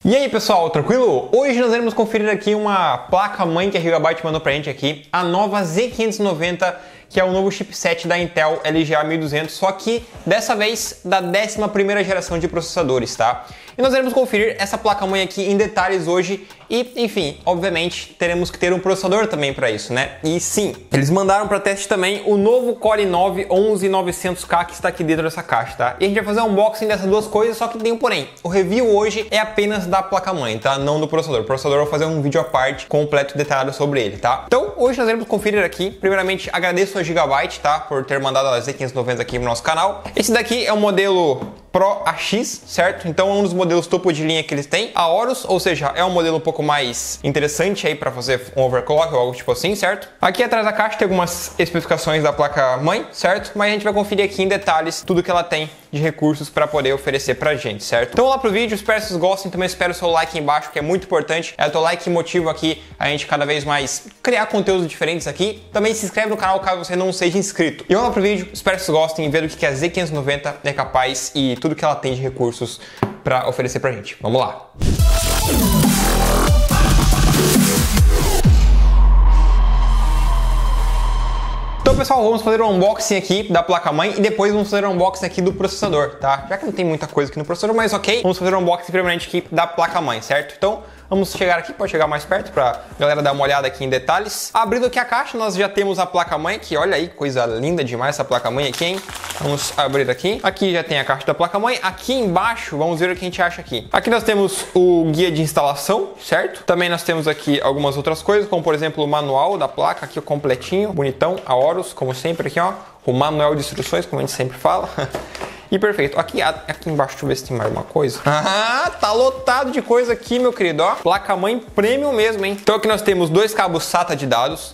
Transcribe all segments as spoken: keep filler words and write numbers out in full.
E aí pessoal, tranquilo? Hoje nós iremos conferir aqui uma placa-mãe que a Gigabyte mandou pra gente aqui, a nova Z quinhentos e noventa, que é o novo chipset da Intel L G A mil e duzentos, só que dessa vez da décima primeira geração de processadores, tá? E nós iremos conferir essa placa-mãe aqui em detalhes hoje e, enfim, obviamente teremos que ter um processador também para isso, né? E sim, eles mandaram para teste também o novo Core i nove onze novecentos K que está aqui dentro dessa caixa, tá? E a gente vai fazer um unboxing dessas duas coisas, só que tem um porém. O review hoje é apenas da placa-mãe, tá? Não do processador. O processador eu vou fazer um vídeo à parte, completo e detalhado sobre ele, tá? Então, hoje nós iremos conferir aqui. Primeiramente, agradeço a Gigabyte, tá? Por ter mandado a Z quinhentos e noventa aqui no nosso canal. Esse daqui é o modelo Pro A X, certo? Então é um dos modelos topo de linha que eles têm. A Aorus, ou seja, é um modelo um pouco mais interessante aí para fazer um overclock ou algo tipo assim, certo? Aqui atrás da caixa tem algumas especificações da placa-mãe, certo? Mas a gente vai conferir aqui em detalhes tudo que ela tem de recursos para poder oferecer pra gente, certo? Então vamos lá pro vídeo, espero que vocês gostem, também espero o seu like aí embaixo, que é muito importante. É o teu like que motiva aqui a gente cada vez mais criar conteúdos diferentes aqui. Também se inscreve no canal caso você não seja inscrito. E vamos lá pro vídeo, espero que vocês gostem e ver o que a Z quinhentos e noventa é capaz e tudo que ela tem de recursos para oferecer pra gente. Vamos lá! Então pessoal, vamos fazer um unboxing aqui da placa-mãe e depois vamos fazer um unboxing aqui do processador, tá? Já que não tem muita coisa aqui no processador, mas ok, vamos fazer um unboxing primeiramente aqui da placa-mãe, certo? Então, vamos chegar aqui, pode chegar mais perto pra galera dar uma olhada aqui em detalhes. Abrindo aqui a caixa, nós já temos a placa-mãe, que olha aí, coisa linda demais essa placa-mãe aqui, hein? Vamos abrir aqui. Aqui já tem a caixa da placa-mãe. Aqui embaixo, vamos ver o que a gente acha aqui. Aqui nós temos o guia de instalação, certo? Também nós temos aqui algumas outras coisas, como por exemplo o manual da placa, aqui completinho, bonitão, a Aorus, como sempre aqui, ó. O manual de instruções, como a gente sempre fala. E perfeito. Aqui, aqui embaixo, deixa eu ver se tem mais uma coisa. Ah, tá lotado de coisa aqui, meu querido, ó. Placa-mãe premium mesmo, hein? Então aqui nós temos dois cabos SATA de dados,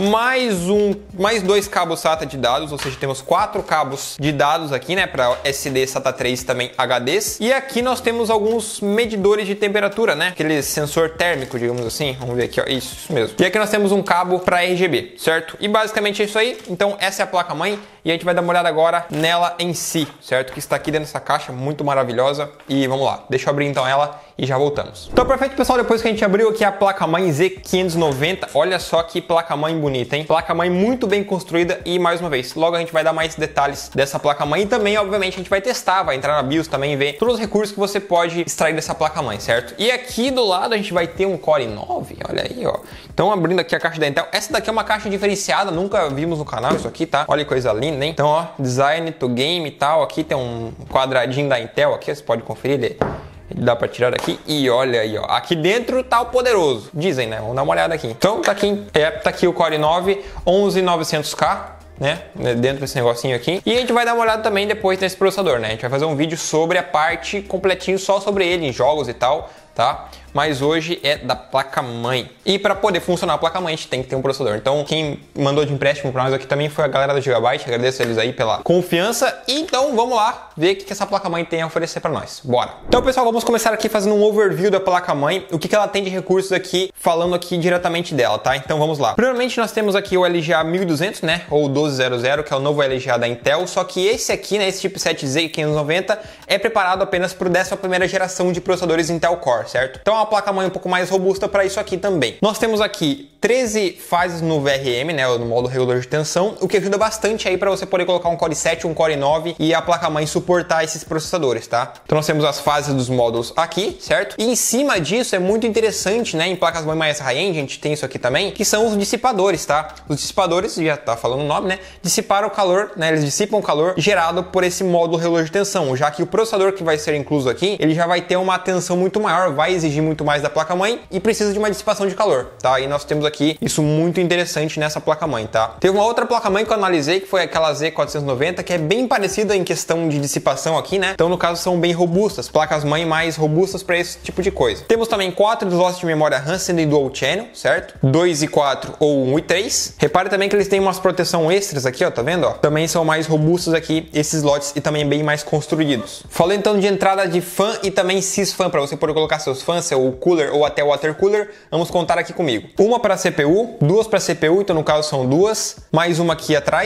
mais um, mais dois cabos SATA de dados, ou seja, temos quatro cabos de dados aqui, né, para S D SATA três também H Ds. E aqui nós temos alguns medidores de temperatura, né, aquele sensor térmico, digamos assim. Vamos ver aqui, ó, isso, isso mesmo. E aqui nós temos um cabo para R G B, certo? E basicamente é isso aí. Então essa é a placa-mãe e a gente vai dar uma olhada agora nela em si, certo? Que está aqui dentro dessa caixa, muito maravilhosa. E vamos lá, deixa eu abrir então ela e já voltamos. Então perfeito, pessoal, depois que a gente abriu aqui a placa-mãe Z quinhentos e noventa, olha só que placa-mãe bonita, hein? Placa-mãe muito bem construída e, mais uma vez, logo a gente vai dar mais detalhes dessa placa-mãe e também, obviamente, a gente vai testar, vai entrar na BIOS também e ver todos os recursos que você pode extrair dessa placa-mãe, certo? E aqui do lado a gente vai ter um Core i nove, olha aí, ó. Então, abrindo aqui a caixa da Intel, essa daqui é uma caixa diferenciada, nunca vimos no canal isso aqui, tá? Olha que coisa linda, hein? Então, ó, design to game e tal, aqui tem um quadradinho da Intel, aqui você pode conferir ele. Ele dá pra tirar daqui e olha aí, ó. Aqui dentro tá o poderoso. Dizem, né? Vamos dar uma olhada aqui. Então, tá aqui, é, tá aqui o Core i nove onze novecentos K, né? Dentro desse negocinho aqui. E a gente vai dar uma olhada também depois nesse processador, né? A gente vai fazer um vídeo sobre a parte completinho só sobre ele, em jogos e tal, tá? Mas hoje é da placa-mãe. E para poder funcionar a placa-mãe, a gente tem que ter um processador. Então, quem mandou de empréstimo para nós aqui também foi a galera da Gigabyte. Agradeço eles aí pela confiança. E então, vamos lá ver o que essa placa-mãe tem a oferecer para nós. Bora! Então, pessoal, vamos começar aqui fazendo um overview da placa-mãe. O que, que ela tem de recursos aqui, falando aqui diretamente dela, tá? Então, vamos lá. Primeiramente, nós temos aqui o L G A mil e duzentos, né? Ou doze zero zero, que é o novo L G A da Intel. Só que esse aqui, né? Esse chipset Z quinhentos e noventa é preparado apenas para a décima primeira geração de processadores Intel Core, certo? Então, é uma placa-mãe um pouco mais mais robusta para isso aqui também. Nós temos aqui treze fases no V R M, né, no modo regulador de tensão, o que ajuda bastante aí para você poder colocar um Core i sete, um Core i nove e a placa-mãe suportar esses processadores, tá? Então nós temos as fases dos módulos aqui, certo? E em cima disso é muito interessante, né, em placas-mãe mais high-end, a gente tem isso aqui também, que são os dissipadores, tá? Os dissipadores, já tá falando o nome, né, dissiparam o calor, né, eles dissipam o calor gerado por esse módulo regulador de tensão, já que o processador que vai ser incluso aqui, ele já vai ter uma tensão muito maior, vai exigir muito mais da placa-mãe e precisa de uma dissipação de calor, tá? E nós temos aqui isso muito interessante nessa placa-mãe, tá? Teve uma outra placa-mãe que eu analisei, que foi aquela Z quatrocentos e noventa, que é bem parecida em questão de dissipação aqui, né? Então, no caso, são bem robustas, placas-mãe mais robustas para esse tipo de coisa. Temos também quatro slots de memória RAM sendo em dual channel, certo? dois e quatro ou um e três. Repare também que eles têm umas proteção extras aqui, ó, tá vendo? Ó? Também são mais robustos aqui esses slots e também bem mais construídos. Falei então de entrada de fan e também sysfan, para você poder colocar seus fãs, seu cooler ou até water cooler. Vamos contar aqui comigo. Uma para C P U, duas para C P U, então no caso são duas, mais uma aqui atrás,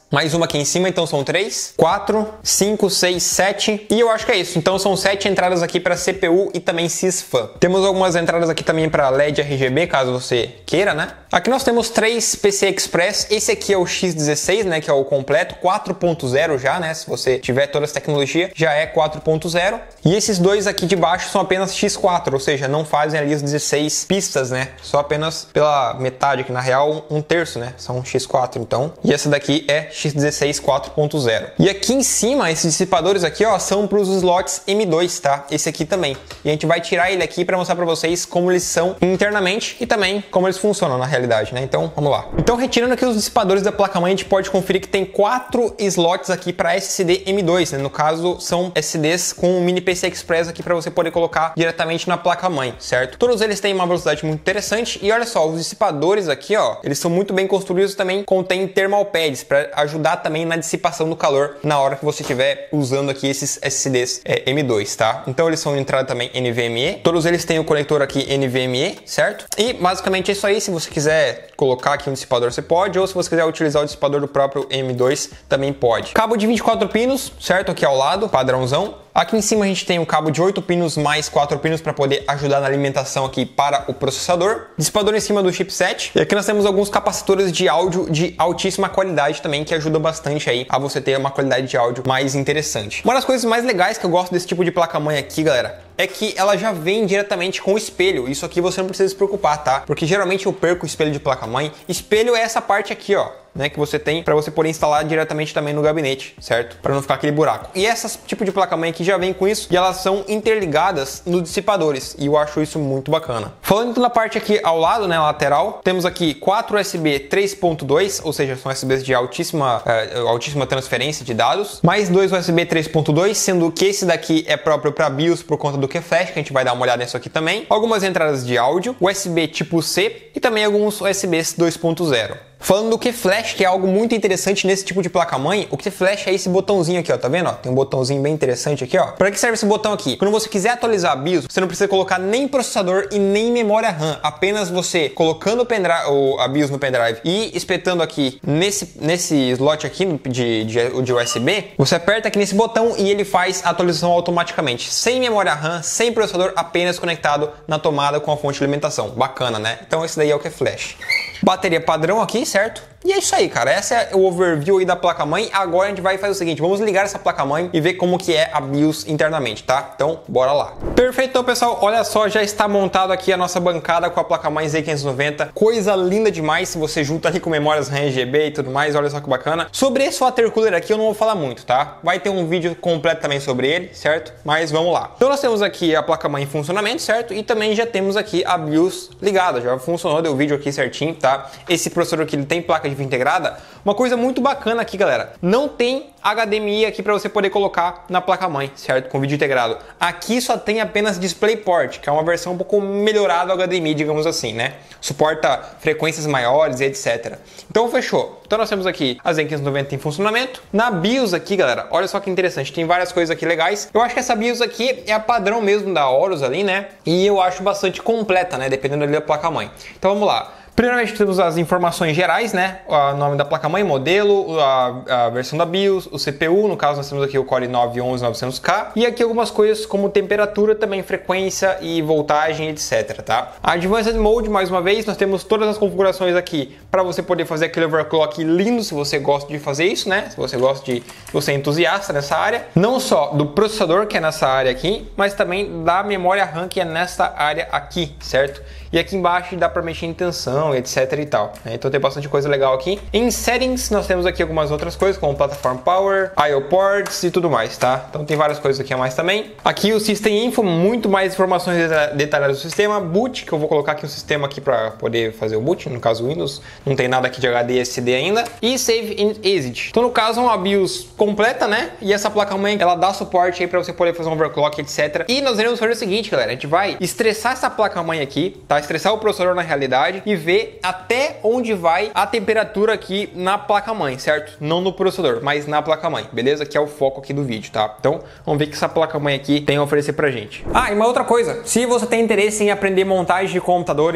mais uma aqui em cima, então são três, quatro, cinco, seis, sete, e eu acho que é isso. Então são sete entradas aqui para C P U e também sysfan. Temos algumas entradas aqui também para L E D R G B, caso você queira, né? Aqui nós temos três P C Express. Esse aqui é o X dezesseis, né, que é o completo, quatro ponto zero já, né? Se você tiver toda essa tecnologia, já é quatro ponto zero. E esses dois aqui de baixo são apenas X quatro, ou seja, não fazem ali as dezesseis pistas, né? Só apenas pela metade, que na real um terço, né? São X quatro, então. E essa daqui é X dezesseis quatro ponto zero. E aqui em cima, esses dissipadores aqui, ó, são para os slots M dois, tá? Esse aqui também. E a gente vai tirar ele aqui para mostrar para vocês como eles são internamente e também como eles funcionam na realidade, né? Então, vamos lá. Então, retirando aqui os dissipadores da placa-mãe, a gente pode conferir que tem quatro slots aqui para S S D M dois, né? No caso, são S S Ds com um mini P C Express aqui para você poder colocar diretamente na placa-mãe, certo? Todos eles têm uma velocidade muito interessante e olha só, os dissipadores aqui, ó, eles são muito bem construídos, também contém thermal pads para ajudar também na dissipação do calor na hora que você estiver usando aqui esses S S Ds é, M dois, tá? Então eles são de entrada também N V M E, todos eles têm o conector aqui N V M E, certo? E basicamente é isso aí. Se você quiser colocar aqui um dissipador, você pode, ou se você quiser utilizar o dissipador do próprio M dois, também pode. Cabo de vinte e quatro pinos, certo? Aqui ao lado, padrãozão. Aqui em cima a gente tem um cabo de oito pinos mais quatro pinos para poder ajudar na alimentação aqui para o processador. Dissipador em cima do chipset. E aqui nós temos alguns capacitores de áudio de altíssima qualidade também, que ajudam bastante aí a você ter uma qualidade de áudio mais interessante. Uma das coisas mais legais que eu gosto desse tipo de placa-mãe aqui, galera, é que ela já vem diretamente com o espelho. Isso aqui você não precisa se preocupar, tá? Porque geralmente eu perco o espelho de placa-mãe. Espelho é essa parte aqui, ó, né, que você tem para você poder instalar diretamente também no gabinete, certo? Para não ficar aquele buraco. E esse tipo de placa-mãe aqui já vem com isso e elas são interligadas nos dissipadores e eu acho isso muito bacana. Falando então na parte aqui ao lado, né, lateral, temos aqui quatro U S B três ponto dois, ou seja, são U S Bs de altíssima, uh, altíssima transferência de dados, mais dois U S B três ponto dois, sendo que esse daqui é próprio para BIOS por conta do QFlash, que a gente vai dar uma olhada nisso aqui também. Algumas entradas de áudio, U S B tipo C e também alguns U S Bs dois ponto zero. Falando do QFlash, que é algo muito interessante nesse tipo de placa-mãe, o QFlash é esse botãozinho aqui, ó, tá vendo? Ó, tem um botãozinho bem interessante aqui, ó. Para que serve esse botão aqui? Quando você quiser atualizar a BIOS, você não precisa colocar nem processador e nem memória RAM, apenas você colocando o pendrive, ou a BIOS no pendrive e espetando aqui nesse, nesse slot aqui de, de, de U S B, você aperta aqui nesse botão e ele faz a atualização automaticamente, sem memória RAM, sem processador, apenas conectado na tomada com a fonte de alimentação. Bacana, né? Então esse daí é o QFlash. Bateria padrão aqui, certo? E é isso aí, cara. Essa é o overview aí da placa-mãe. Agora a gente vai fazer o seguinte, vamos ligar essa placa-mãe e ver como que é a BIOS internamente, tá? Então, bora lá. Perfeito, então, pessoal. Olha só, já está montado aqui a nossa bancada com a placa-mãe Z quinhentos e noventa. Coisa linda demais, se você junta ali com memórias RAM R G B e tudo mais. Olha só que bacana. Sobre esse water cooler aqui eu não vou falar muito, tá? Vai ter um vídeo completo também sobre ele, certo? Mas vamos lá. Então nós temos aqui a placa-mãe em funcionamento, certo? E também já temos aqui a BIOS ligada. Já funcionou, deu o vídeo aqui certinho, tá? Esse processador aqui ele tem placa de vídeo integrada. Uma coisa muito bacana aqui, galera, não tem H D M I aqui para você poder colocar na placa-mãe, certo? Com vídeo integrado. Aqui só tem apenas DisplayPort, que é uma versão um pouco melhorada do H D M I, digamos assim, né? Suporta frequências maiores e etcétera. Então, fechou. Então, nós temos aqui a Z quinhentos e noventa em funcionamento. Na BIOS aqui, galera, olha só que interessante. Tem várias coisas aqui legais. Eu acho que essa BIOS aqui é a padrão mesmo da Horus ali, né? E eu acho bastante completa, né? Dependendo ali da placa-mãe. Então, vamos lá. Primeiramente temos as informações gerais, né? O nome da placa-mãe, modelo, a, a versão da BIOS, o C P U, no caso nós temos aqui o Core nove onze novecentos K, e aqui algumas coisas como temperatura, também frequência e voltagem, etcétera, tá? A Advanced Mode, mais uma vez, nós temos todas as configurações aqui para você poder fazer aquele overclock lindo, se você gosta de fazer isso, né? Se você gosta de, se você é entusiasta nessa área, não só do processador, que é nessa área aqui, mas também da memória RAM, que é nessa área aqui, certo? E aqui embaixo dá para mexer em tensão, etc e tal, né? Então tem bastante coisa legal aqui. Em Settings nós temos aqui algumas outras coisas, como Platform Power, I O Ports e tudo mais, tá? Então tem várias coisas aqui a mais também. Aqui o System Info, muito mais informações detalhadas do sistema. Boot, que eu vou colocar aqui um sistema aqui para poder fazer o boot, no caso Windows. Não tem nada aqui de H D S S D ainda. E Save and Exit. Então no caso é uma BIOS completa, né? E essa placa-mãe, ela dá suporte aí para você poder fazer um overclock, etcétera. E nós iremos fazer o seguinte, galera, a gente vai estressar essa placa-mãe aqui, tá? Estressar o processador na realidade e ver até onde vai a temperatura aqui na placa-mãe, certo? Não no processador, mas na placa-mãe, beleza? Que é o foco aqui do vídeo, tá? Então, vamos ver o que essa placa-mãe aqui tem a oferecer pra gente. Ah, e uma outra coisa, se você tem interesse em aprender montagem de computadores,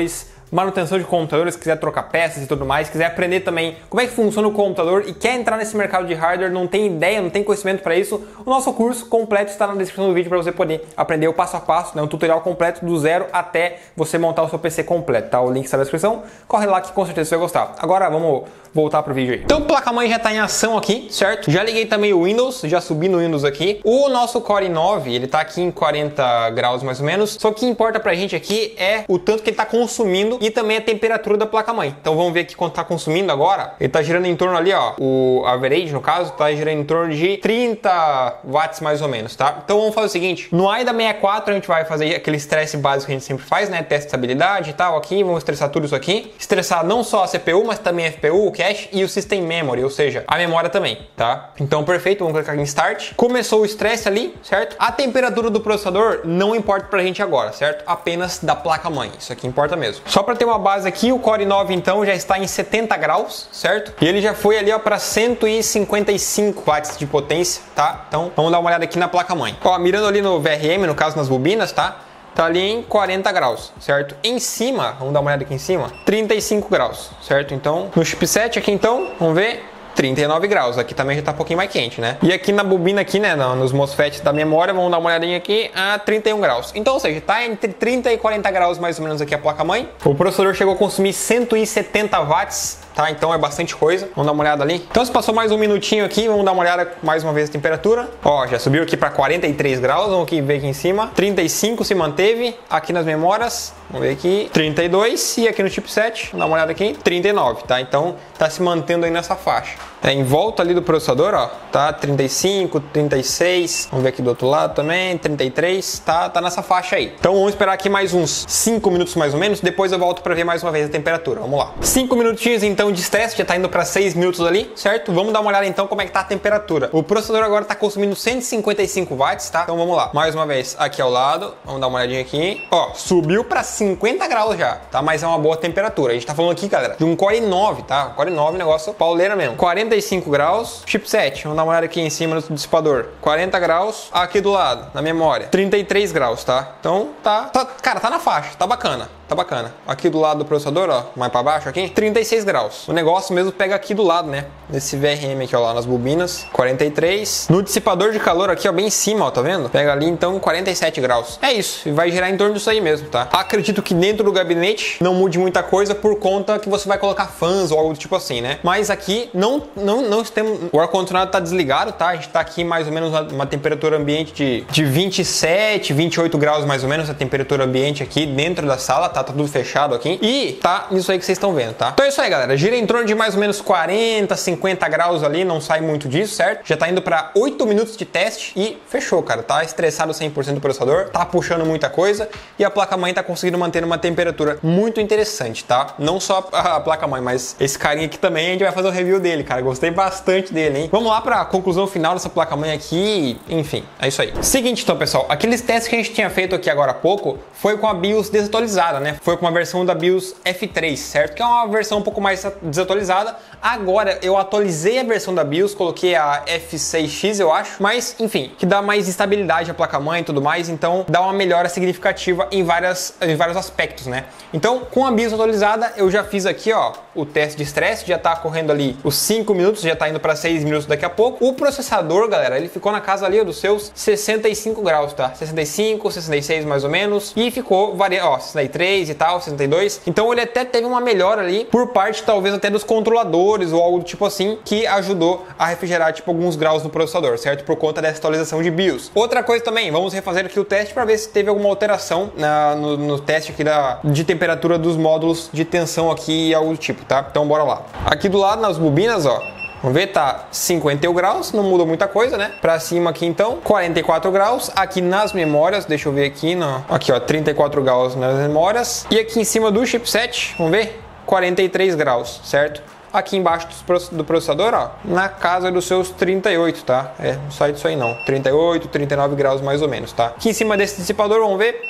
manutenção de computadores, quiser trocar peças e tudo mais, quiser aprender também como é que funciona o computador e quer entrar nesse mercado de hardware, não tem ideia, não tem conhecimento para isso, o nosso curso completo está na descrição do vídeo para você poder aprender o passo a passo, né, um tutorial completo do zero até você montar o seu P C completo, tá? O link está na descrição, corre lá que com certeza você vai gostar. Agora vamos voltar pro vídeo aí. Então, a placa-mãe já está em ação aqui, certo? Já liguei também o Windows, já subi no Windows aqui. O nosso Core i nove, ele tá aqui em quarenta graus mais ou menos, só que o que importa pra gente aqui é o tanto que ele tá consumindo e também a temperatura da placa-mãe. Então vamos ver aqui quanto tá consumindo agora. Ele tá girando em torno ali, ó, o average no caso, tá girando em torno de trinta watts mais ou menos, tá? Então vamos fazer o seguinte, no A I D A sessenta e quatro a gente vai fazer aquele estresse básico que a gente sempre faz, né? Teste de estabilidade e tal aqui, vamos estressar tudo isso aqui. Estressar não só a C P U, mas também a F P U, o cache e o System Memory, ou seja, a memória também, tá? Então perfeito, vamos clicar aqui em Start. Começou o estresse ali, certo? A temperatura do processador não importa pra gente agora, certo? Apenas da placa-mãe, isso aqui importa mesmo. Só pra ter uma base aqui, o Core i nove então já está em setenta graus, certo? E ele já foi ali ó para cento e cinquenta e cinco watts de potência, tá? Então vamos dar uma olhada aqui na placa-mãe. Ó, mirando ali no V R M, no caso nas bobinas, tá? Tá ali em quarenta graus, certo? Em cima, vamos dar uma olhada aqui em cima, trinta e cinco graus, certo? Então, no chipset aqui então, vamos ver, trinta e nove graus, aqui também já tá um pouquinho mais quente, né? E aqui na bobina aqui, né, nos MOSFETs da memória, vamos dar uma olhadinha aqui, a trinta e um graus. Então, ou seja, tá entre trinta e quarenta graus mais ou menos aqui a placa-mãe. O processador chegou a consumir cento e setenta watts, tá? Então é bastante coisa. Vamos dar uma olhada ali. Então se passou mais um minutinho aqui, vamos dar uma olhada mais uma vez a temperatura. Ó, já subiu aqui para quarenta e três graus, vamos aqui ver aqui em cima. trinta e cinco se manteve, aqui nas memórias, vamos ver aqui, trinta e dois e aqui no chipset, vamos dar uma olhada aqui, trinta e nove, tá? Então tá se mantendo aí nessa faixa. É, em volta ali do processador, ó, tá trinta e cinco, trinta e seis, vamos ver aqui do outro lado também, trinta e três, tá, tá nessa faixa aí. Então vamos esperar aqui mais uns cinco minutos mais ou menos, depois eu volto para ver mais uma vez a temperatura, vamos lá. cinco minutinhos então de estresse, já tá indo para seis minutos ali, certo? Vamos dar uma olhada então como é que tá a temperatura. O processador agora tá consumindo cento e cinquenta e cinco watts, tá? Então vamos lá, mais uma vez aqui ao lado, vamos dar uma olhadinha aqui, ó, subiu para cinquenta graus já, tá? Mas é uma boa temperatura. A gente tá falando aqui, galera, de um Core i nove, tá? Core i nove, negócio pauleira mesmo. quarenta e cinco graus, chipset, vamos dar uma olhada aqui em cima do dissipador, quarenta graus, aqui do lado, na memória, trinta e três graus, tá? Então tá, tá, cara, tá na faixa, tá bacana. Tá bacana. Aqui do lado do processador, ó, mais para baixo aqui, trinta e seis graus. O negócio mesmo pega aqui do lado, né? Nesse V R M aqui, ó, lá nas bobinas, quarenta e três. No dissipador de calor aqui, ó, bem em cima, ó, tá vendo? Pega ali, então, quarenta e sete graus. É isso, e vai girar em torno disso aí mesmo, tá? Acredito que dentro do gabinete não mude muita coisa por conta que você vai colocar fãs ou algo do tipo assim, né? Mas aqui não, não, não temos... O ar-condicionado tá desligado, tá? A gente tá aqui mais ou menos uma, uma temperatura ambiente de, de vinte e sete, vinte e oito graus mais ou menos, a temperatura ambiente aqui dentro da sala, tá? Tá tudo fechado aqui. E tá nisso aí que vocês estão vendo, tá? Então é isso aí, galera. Gira em torno de mais ou menos quarenta, cinquenta graus ali, não sai muito disso, certo? Já tá indo para oito minutos de teste e fechou, cara. Tá estressado cem por cento do processador, tá puxando muita coisa e a placa-mãe tá conseguindo manter uma temperatura muito interessante, tá? Não só a placa-mãe, mas esse carinha aqui também, a gente vai fazer o review dele, cara. Gostei bastante dele, hein? Vamos lá pra conclusão final dessa placa-mãe aqui. Enfim, é isso aí. Seguinte, então, pessoal. Aqueles testes que a gente tinha feito aqui agora há pouco foi com a BIOS desatualizada, né? Foi com a versão da BIOS F três, certo? Que é uma versão um pouco mais desatualizada. Agora eu atualizei a versão da BIOS, coloquei a F seis X, eu acho, mas enfim, que dá mais estabilidade à placa-mãe e tudo mais, então dá uma melhora significativa em, várias, em vários aspectos, né? Então, com a BIOS atualizada, eu já fiz aqui, ó, o teste de estresse, já tá correndo ali os cinco minutos, já tá indo para seis minutos daqui a pouco. O processador, galera, ele ficou na casa ali ó, dos seus sessenta e cinco graus, tá? sessenta e cinco, sessenta e seis mais ou menos, e ficou variando, ó, sessenta e três e tal, sessenta e dois. Então ele até teve uma melhora ali por parte talvez até dos controladores ou algo do tipo assim, que ajudou a refrigerar tipo alguns graus no processador, certo? Por conta dessa atualização de BIOS. Outra coisa também, vamos refazer aqui o teste para ver se teve alguma alteração na, no, no teste aqui da, de temperatura dos módulos de tensão aqui e algo do tipo, tá? Então bora lá. Aqui do lado nas bobinas, ó, vamos ver, tá cinquenta e um graus, não muda muita coisa, né? Pra cima aqui então, quarenta e quatro graus. Aqui nas memórias, deixa eu ver aqui, no... aqui ó, trinta e quatro graus nas memórias. E aqui em cima do chipset, vamos ver, quarenta e três graus, certo? Aqui embaixo do processador, ó, na casa dos seus trinta e oito, tá? É, não sai disso aí não, trinta e oito, trinta e nove graus mais ou menos, tá? Aqui em cima desse dissipador, vamos ver,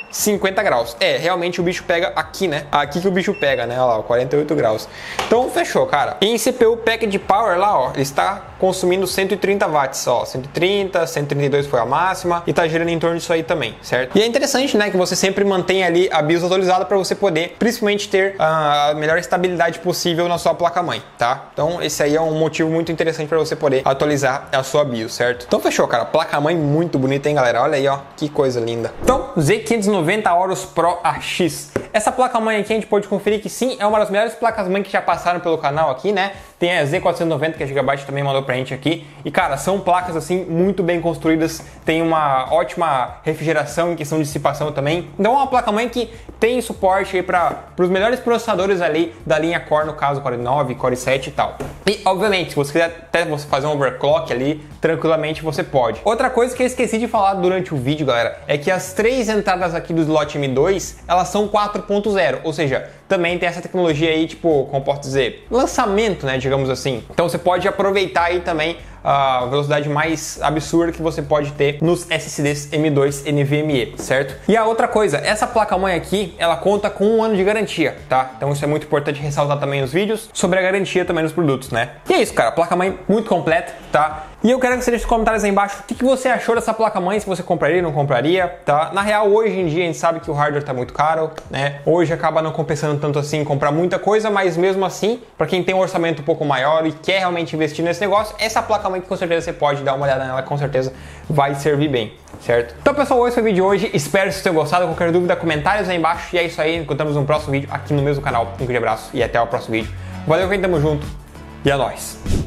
cinquenta graus. É, realmente o bicho pega aqui, né? Aqui que o bicho pega, né? Olha lá, quarenta e oito graus. Então fechou, cara. Em C P U Package Power lá, ó, ele está consumindo cento e trinta watts, ó, cento e trinta, cento e trinta e dois foi a máxima e tá girando em torno disso aí também, certo? E é interessante, né, que você sempre mantenha ali a BIOS atualizada para você poder, principalmente, ter a melhor estabilidade possível na sua placa-mãe, tá? Então esse aí é um motivo muito interessante para você poder atualizar a sua BIOS, certo? Então fechou, cara. Placa-mãe muito bonita, hein, galera? Olha aí, ó, que coisa linda. Então, Z quinhentos e noventa Aorus Pro A X. Essa placa-mãe aqui a gente pode conferir que sim, é uma das melhores placas-mãe que já passaram pelo canal aqui, né? Tem a Z quatrocentos e noventa que a Gigabyte também mandou pra gente aqui. E cara, são placas assim muito bem construídas, tem uma ótima refrigeração em questão de dissipação também. Então é uma placa-mãe que tem suporte aí para os melhores processadores ali da linha Core, no caso Core nove, Core sete e tal. E obviamente, se você quiser até você fazer um overclock ali, tranquilamente você pode. Outra coisa que eu esqueci de falar durante o vídeo, galera, é que as três entradas aqui do slot M dois, elas são quatro ponto zero, ou seja, também tem essa tecnologia aí, tipo, como posso dizer, lançamento, né, digamos assim. Então você pode aproveitar aí também a velocidade mais absurda que você pode ter nos S S Ds M dois NVMe, certo? E a outra coisa, essa placa-mãe aqui, ela conta com um ano de garantia, tá? Então isso é muito importante ressaltar também nos vídeos sobre a garantia também nos produtos, né? E é isso, cara, placa-mãe muito completa, tá? E eu quero que você deixe nos comentários aí embaixo o que, que você achou dessa placa-mãe, se você compraria ou não compraria, tá? Na real, hoje em dia a gente sabe que o hardware tá muito caro, né? Hoje acaba não compensando tanto assim comprar muita coisa, mas mesmo assim, para quem tem um orçamento um pouco maior e quer realmente investir nesse negócio, essa placa-mãe que com certeza você pode dar uma olhada nela, com certeza vai servir bem, certo? Então pessoal, esse foi o vídeo de hoje, espero que vocês tenham gostado. Qualquer dúvida, comentários aí embaixo. E é isso aí, encontramos no próximo vídeo aqui no mesmo canal. Um grande abraço e até o próximo vídeo. Valeu, quem tamo junto e é nóis!